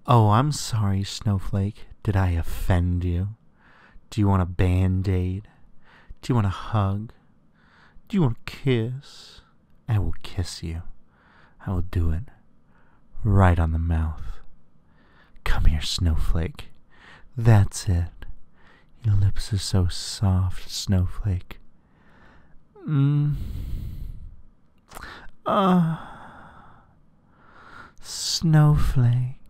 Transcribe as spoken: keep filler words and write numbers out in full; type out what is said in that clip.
Oh, I'm sorry, Snowflake. Did I offend you? Do you want a band-aid? Do you want a hug? Do you want a kiss? I will kiss you. I will do it right on the mouth. Come here, Snowflake. That's it. Your lips are so soft, Snowflake. Mmm. Ah. Snowflake.